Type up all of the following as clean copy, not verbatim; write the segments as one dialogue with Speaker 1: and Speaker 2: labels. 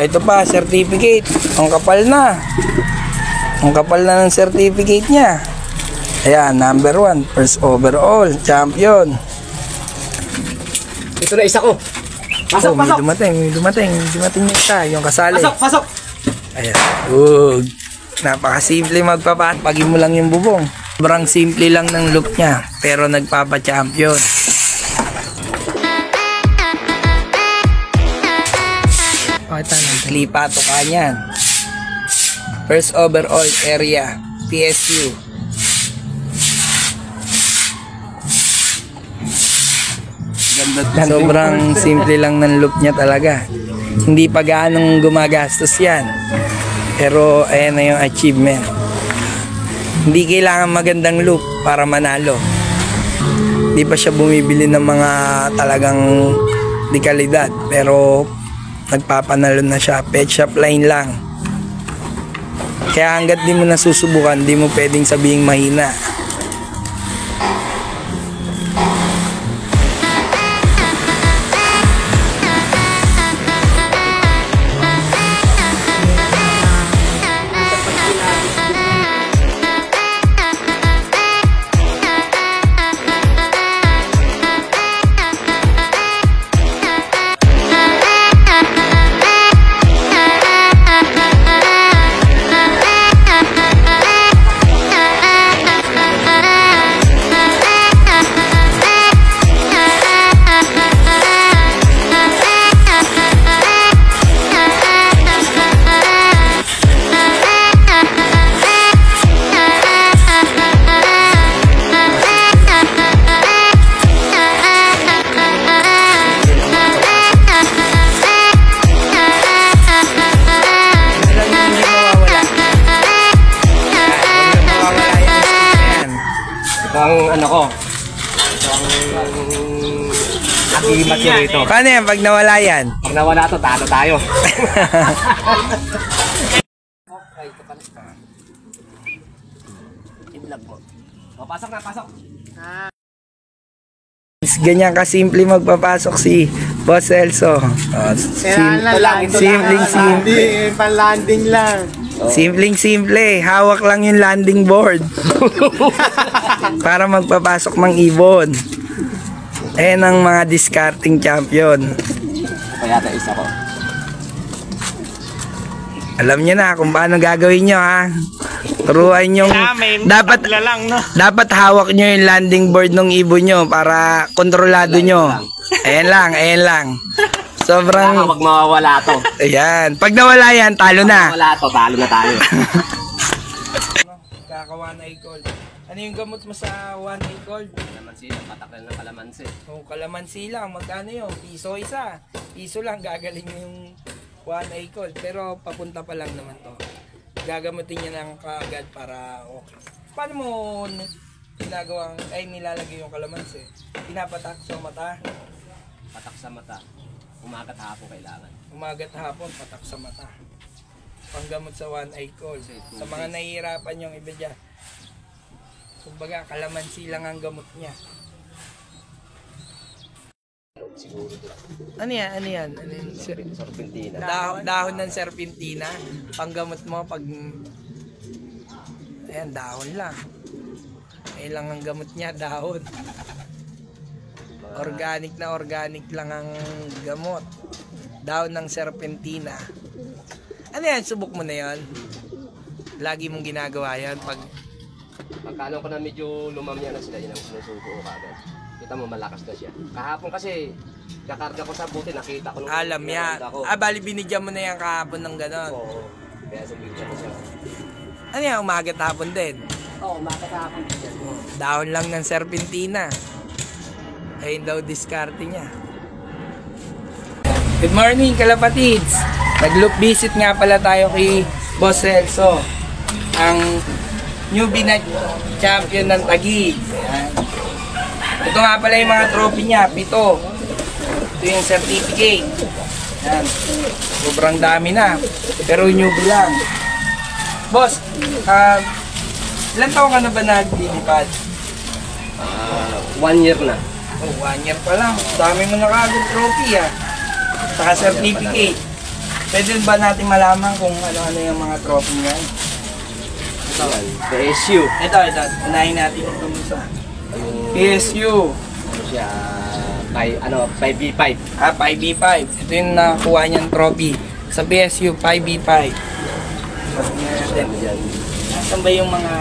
Speaker 1: ito pa, certificate. Ang kapal na. Ang kapal na ng certificate niya. Ayan, number 1, first overall, champion.
Speaker 2: Ito na isa ko. Pasok, pasok.
Speaker 1: May dumating yung isa, yung kasali.
Speaker 2: Pasok, pasok.
Speaker 1: Ayan. Good. Napakasimple magpapat. Pagin mo lang yung bubong. Sobrang simple lang ng look niya, pero nagpapa-champion. Lipato ka niyan. First overall area, PSU. Sobrang simple lang ng look niya talaga. Hindi pa gaanong gumagastos yan. Pero ayan na yung achievement. Hindi kailangan magandang look para manalo. Hindi pa siya bumibili ng mga talagang di kalidad. Pero nagpapanalo na siya. Pet shop line lang. Kaya hanggat di mo nasusubukan, di mo pwedeng sabihing mahina.
Speaker 2: Ang ano ko, ang agimat nyo rito.
Speaker 1: Paano yan pag nawala yan?
Speaker 2: Pag nawala to, talo tayo. I-vlog mo. O, pasok na, pasok.
Speaker 1: Ganyan kasimple magpapasok si Boss Celso. Simpleng simple.
Speaker 3: Pan-landing lang.
Speaker 1: Simpleng simple. Hawak lang yung landing board. Para magpapasok ng ibon. Ayan ang mga discarding champion.
Speaker 2: Kaya tayo isa ko.
Speaker 1: Alam niyo na kung paano gagawin nyo, ha. Turuan yung dapat hawak nyo yung landing board ng ibon nyo para kontrolado nyo. Ayan lang. Sobrang
Speaker 2: Pag mawawala to.
Speaker 1: ayan. Pag nawala yan, talo na.
Speaker 2: Pag mawala to, talo na tayo.
Speaker 1: Kaka 1 eye cold. Ano yung gamot mo sa 1 eye cold?
Speaker 2: Kalamansi, patak lang ng kalamansi.
Speaker 1: Oh, kalamansi lang. Magkano yun? Piso isa. Piso lang gagaling yung 1 eye cold. Pero papunta pa lang naman to. Gagamutin niya lang kaagad para okay. Paano mo ginagawang, nilalagay yung kalamansi? Pinapatak sa mata?
Speaker 2: Patak sa mata. Umagat hapon kailangan.
Speaker 1: Umagat hapon, patak sa mata. Panggamot sa 1 eye cold. Sa mga nahihirapan yung iba dyan. Kumbaga, kalamansi lang ang gamot niya. Ano yan?
Speaker 2: Serpentina.
Speaker 1: Dahon ng serpentina. Panggamot mo pag... Ayan, dahon lang. Ayan lang ang gamot niya, dahon. Organic lang ang gamot. Dahon ng serpentina. Ano yan? Subok mo na yan? Lagi mong ginagawa yan pag...
Speaker 2: Pagkano ko na medyo lumamya na sila, yun ang sinusuko ko kagad. Kita mo, malakas na siya. Kahapon kasi, kakarga ko sa buti, nakita ko.
Speaker 1: Alam yan. Bali binigyan mo na yan kahapon ng gano'n.
Speaker 2: Oo. Kaya sumigyan ko siya.
Speaker 1: Ano yan? Umagat hapon din?
Speaker 2: Oo, umagat hapon.
Speaker 1: Dahon lang ng serpentina. Ayun daw diskarte niya. Good morning, kalapatids. Nag-loop visit nga pala tayo kay Boss Celso, ang newbie na champion ng Taguig. Ayan. Ito nga pala yung mga trophy niya, 7. Ito yung certificate. Ayan. Sobrang dami na. Pero newbie lang. Boss, ilan taon ka na ba naglilipad?
Speaker 2: 1 year na.
Speaker 1: Oh, 1 year pa lang. Dami mo nakagod trophy, ah. Saka certificate. Pwede ba natin malaman kung ano-ano yung mga trophy niya?
Speaker 2: Ito, PSU.
Speaker 1: Ito. Unahin natin itong isa. PSU.
Speaker 2: Ano siya, 5v5.
Speaker 1: 5v5. Ito yung nakuha niyang trophy sa PSU 5v5. Nasaan ba yung mga...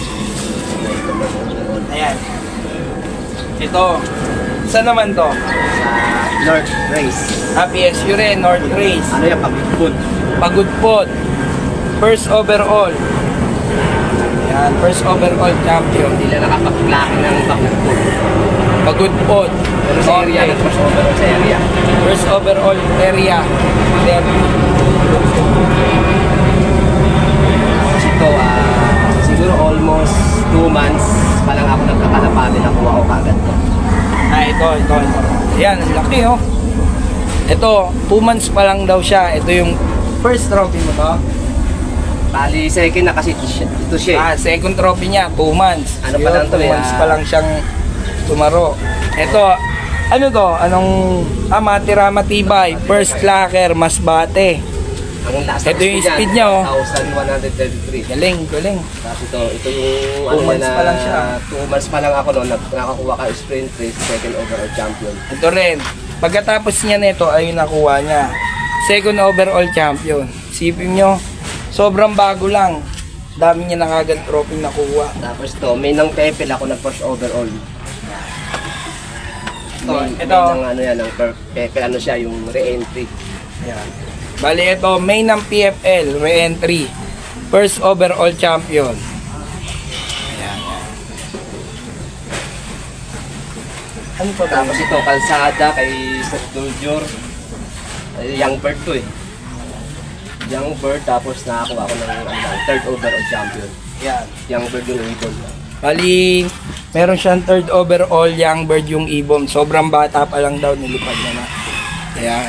Speaker 1: Ayan. Ito. Saan naman to?
Speaker 2: Sa North Race.
Speaker 1: PSU rin, North Race.
Speaker 2: Ano yan, pagpipod.
Speaker 1: Pagudpod. First overall. Ayan, first overall champion.
Speaker 2: Hindi na nakapaglaki ng pagpipod.
Speaker 1: Pagudpod.
Speaker 2: Pero sa area, first overall sa area.
Speaker 1: First overall area. Then,
Speaker 2: ito, siguro almost 2 months pa lang ako nagkakalapati, nakuha ko kagad to.
Speaker 1: ito. Ayan, ang laki oh. Ito, 2 months pa lang daw siya. Ito yung first trophy mo to.
Speaker 2: Bali, second na kasi ito siya.
Speaker 1: Second trophy niya, 2 months.
Speaker 2: Ano pa lang to
Speaker 1: 2 months pa lang siyang tumaro. Ito, ano to? Anong matira matibay? First clacker, Masbate.
Speaker 2: Ang last
Speaker 1: Ito yung speed niya, oh.
Speaker 2: 1,133.
Speaker 1: Galing.
Speaker 2: Tapos ito yung
Speaker 1: 2 months pa lang siya.
Speaker 2: 2 months pa lang ako noon, nakakuha ka sprint race, second overall champion.
Speaker 1: Ito rin. Pagkatapos niya nito ay nakuha niya. Second overall champion. Sipin nyo, sobrang bago lang. Dami niya nakagad trophy nakuha.
Speaker 2: Tapos to, may nang Pepel ako ng first overall.
Speaker 1: Ito.
Speaker 2: May ano yan, ng Pepel, ano siya, yung re-entry.
Speaker 1: Ayan. Bali ito, main ng PFL, re-entry. First overall champion. Ayan. Ano pa ba?
Speaker 2: Tapos ito, kalsada kay Sir Duljor. Young bird to eh. Young bird, tapos nakakuha ko ng third overall champion.
Speaker 1: Ayan.
Speaker 2: Young bird yung ibon.
Speaker 1: Bali, meron siyang third overall young bird yung ibon. Sobrang bata pa lang daw, nilipad niya na. Ayan.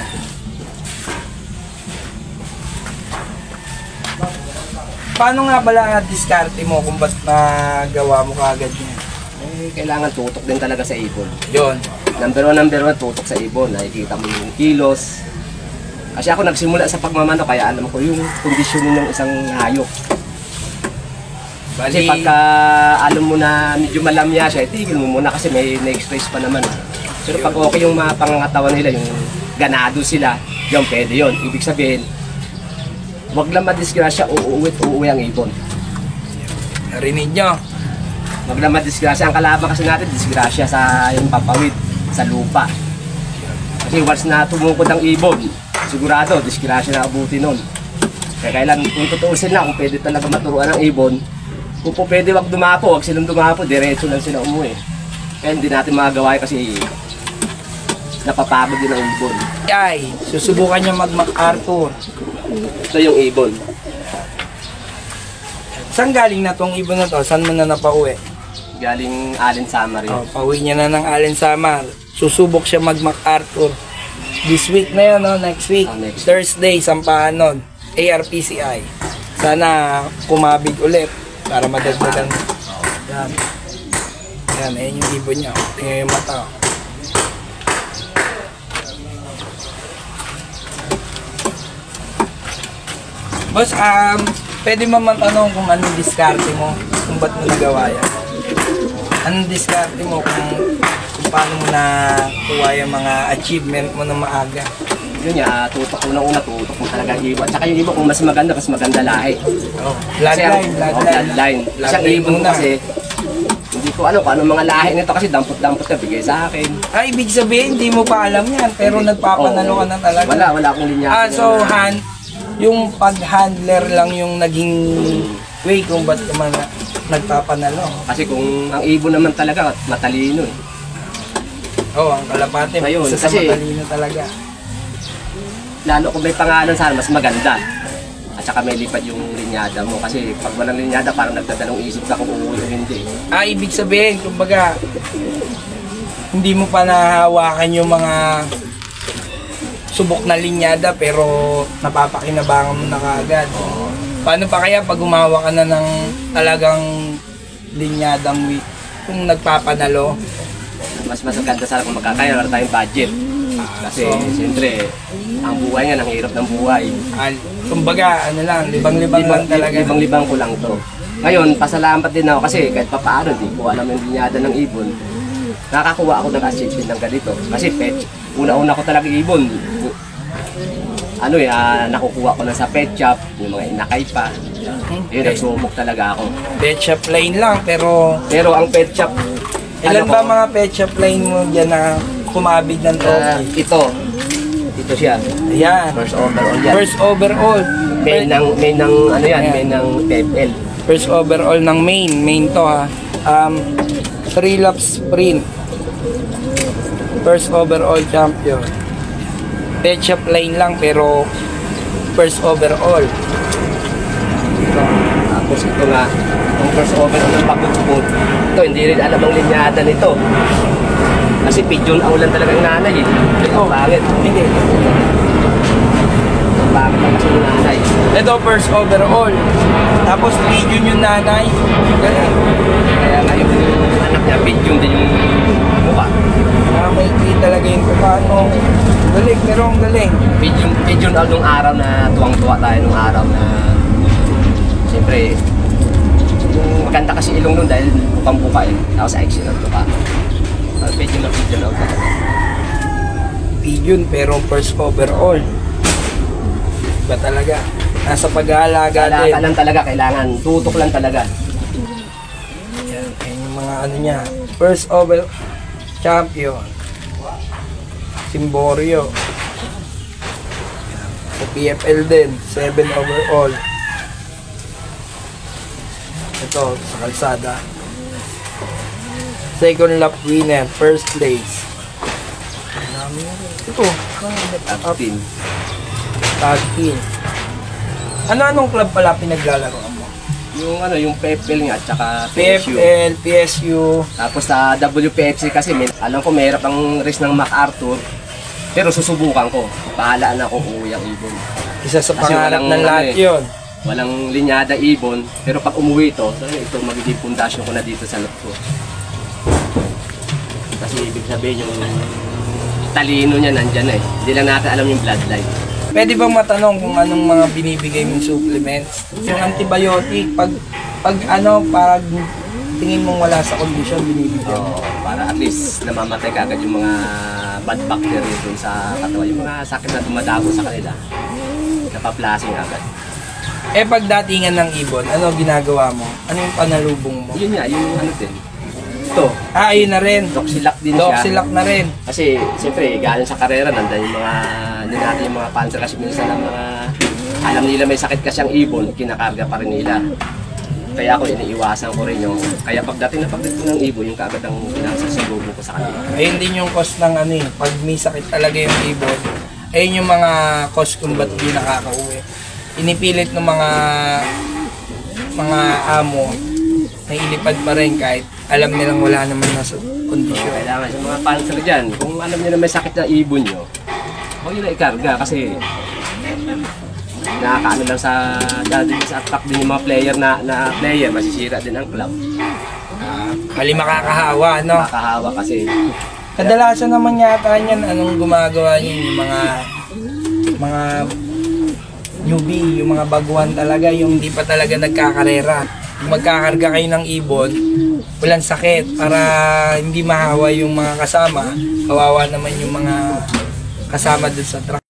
Speaker 1: Paano nga pala diskarte mo kung ba't nagawa mo kagad niya?
Speaker 2: Kailangan tutok din talaga sa ibon.
Speaker 1: Yun.
Speaker 2: Number one, tutok sa ibon. Nakikita mo yung kilos. Kasi ako nagsimula sa pagmamano, kaya alam ko yung kondisyon ng isang hayop. Kasi pagka alam mo na medyo malamya siya, itigil mo muna kasi may na-express pa naman. Pero pag okay yung mga pangangatawan nila, yung ganado sila, yung pwede yun. Ibig sabihin, wag lang madisgrasya, uuwi ang ibon.
Speaker 1: Narinig nyo?
Speaker 2: Wag lang madisgrasya. Ang kalaban kasi natin, disgrasya sa yung papawid, sa lupa. Kasi once na tumungkod ang ibon, sigurado, disgrasya na abuti nun. Kaya kailan, kung tutuusin lang, kung pwede talaga maturuan ng ibon, kung po pwede wag dumapo, wag silang dumapo, diretso lang sila umuwi. Kaya hindi natin magagawa kasi napapagod din ang ibon.
Speaker 1: Ay, susubukan niya mag-MacArthur.
Speaker 2: Ito yung ibon.
Speaker 1: Saan galing na tong ibon na to? Saan mo na napauwi?
Speaker 2: Galing Allen Samar yun.
Speaker 1: Pauwi niya na ng Allen Samar. Susubok siya mag-MacArthur. This week na yun, no? Next week.
Speaker 2: Next week.
Speaker 1: Thursday, sampahan nun. ARPCI. Sana kumabig ulit para madagdagan. Yan. Yan, ayun yung ibon niya. Tingnan yung mata. Boss, pwede mo matanong kung anong diskarte mo, kung ba't mo nagawa yan? Anong diskarte mo kung paano mo na kuha yung mga achievement mo na maaga?
Speaker 2: Yun nga, tutok ko una, tutok mo talaga ang ibon. Tsaka yung ibon kung mas maganda lahi. Bloodline. Isang ibon kasi, hindi ko alam kung anong mga lahi nito kasi dampot-dampot na bigay sa akin.
Speaker 1: Ibig sabihin, hindi mo pa alam yan, pero nagpapanalo ka na talaga.
Speaker 2: Wala akong linya.
Speaker 1: So, yung pag-handler lang yung naging way kung ba't naman nagpapanalo.
Speaker 2: Kasi kung ang ibon naman talaga, matalino eh.
Speaker 1: Ang kalapate,
Speaker 2: Ayun,
Speaker 1: isa sa
Speaker 2: kasi-
Speaker 1: matalino talaga.
Speaker 2: Lalo kung may pangalan sana, mas maganda. At saka may lipad yung linyada mo. Kasi pag walang linyada, parang nagdadalong isip ka kung uuwi o hindi.
Speaker 1: Ibig sabihin, kumbaga, hindi mo pa nahawakan yung mga subok na linyada pero napapakinabangan mo na kaagad. Paano pa kaya pag gumawa ka na ng talagang linyadang week kung nagpapanalo?
Speaker 2: Mas maganda sana kung magkakaya, wala tayong budget. Kasi siyempre, ang buhay nga, ang hirap ng buhay.
Speaker 1: Kumbaga, ano lang, libang-libang lang talaga.
Speaker 2: Libang-libang ko lang to. Ngayon, pasalamat din ako kasi kahit papaano, di ko alam yung linyada ng ibon. Nakakuha ako ng achievement ng ganito. Kasi una-una ko talaga ibon. Nakukuha ko na sa pet shop, yung mga inakay pa. Yun, nagsubok talaga ako.
Speaker 1: Pet shop line lang, pero
Speaker 2: Pero ang pet shop,
Speaker 1: ilan ba mga pet shop line mo dyan na kumabig ng trophy?
Speaker 2: ito siya.
Speaker 1: Ayan.
Speaker 2: First overall yan.
Speaker 1: First overall.
Speaker 2: May ng ano yan, may ng PFL.
Speaker 1: First overall ng main to ha. 3 laps sprint. First overall champion. Pet shop line lang pero first overall.
Speaker 2: Tapos ito nga, ang first overall ng pagbugbog. Ito, hindi rin alam ang linyada nito. Kasi pigeon ang ulan talaga ng nanay eh. Ito, bakit? Hindi. Bakit ang kasi yung nanay?
Speaker 1: Ito first overall. Tapos pigeon yung nanay. Galing.
Speaker 2: Kaya nga yung anak niya, pigeon din yung mukha.
Speaker 1: Maikli talaga yung kupano. Galing, pero ang galing.
Speaker 2: Pigeon out nung araw na tuwang-tuwa tayo nung araw na siyempre yung maganda kasi ilong nun dahil bukang buka eh. Tapos action ang tuka. Pigeon out talaga.
Speaker 1: Pigeon pero first overall. Iba talaga. Nasa pag-aalaga din.
Speaker 2: Alaga lang talaga, kailangan. Tutok lang talaga.
Speaker 1: Yan yung mga ano niya. First overall champion. Simborio. Sa PFL din. 7 overall. Ito, sa kalsada. Second lap winner. First place. Ito.
Speaker 2: Top team.
Speaker 1: Tag team. Ano-anong club pala pinaglalaroan mo?
Speaker 2: Yung PFL nga, tsaka PSU.
Speaker 1: PFL, PSU.
Speaker 2: Tapos sa WPFC kasi, alam ko mahirap ang race ng MacArthur. Pero susubukan ko. Bahala na ako uuwi ang ibon.
Speaker 1: Isa sa
Speaker 2: Kasi
Speaker 1: pangarap
Speaker 2: walang
Speaker 1: ng lahat
Speaker 2: ano
Speaker 1: yun.
Speaker 2: Walang linyada ibon. Pero pag umuwi ito magiging pundasyon ko na dito sa lot ko. Kasi ibig sabihin yung talino niya nandyan eh. Hindi lang natin alam yung bloodline.
Speaker 1: Pwede bang matanong kung anong mga binibigay mong supplements? Yung antibiotic, pag tingin mong wala sa kondisyon, binibigyan mo.
Speaker 2: Para at least namamatay ka agad yung mga bad bacteria dun sa katawan. Yung mga sakit na dumadago sa kanila. Napaplasing agad.
Speaker 1: Pag datingan ng ibon, ano ginagawa mo? Ano yung panalubong mo?
Speaker 2: Yun nga, yung ano din. Ito,
Speaker 1: Ayun na rin.
Speaker 2: Doxilac din siya.
Speaker 1: Doxilac na rin.
Speaker 2: Kasi, siyempre, galing sa karera, nandan yung mga, hindi natin yung mga panser kasi minsan ang mga, alam nila may sakit kasi ang ibon, kinakarga pa rin nila. Kaya ako iniiwasan ko rin yung, kaya pagdating ko ng ibon, yung kaagad ang pinasasubo ko sa kanila.
Speaker 1: Ayun din yung cause ng pag may sakit talaga yung ibon, ayun yung mga cause kung ba't di nakakauwi. Inipilit ng mga amo na ilipad pa rin kahit alam nilang wala naman na kondisyon.
Speaker 2: Kailangan sa mga panser dyan, kung alam nyo na may sakit na ibon nyo, huwag nyo na ikarga kasi nakakaano lang sa attack din yung mga player na player, masisira din ang club.
Speaker 1: Mali makakahawa, no?
Speaker 2: Makahawa kasi.
Speaker 1: Kadalasan naman yata yan, anong gumagawa niyo, yung mga newbie, yung mga baguhan talaga, yung hindi pa talaga nagkakarera. Kung magkakarga kayo ng ibon, walang sakit para hindi mahawa yung mga kasama. Kawawa naman yung mga kasama dun sa truck.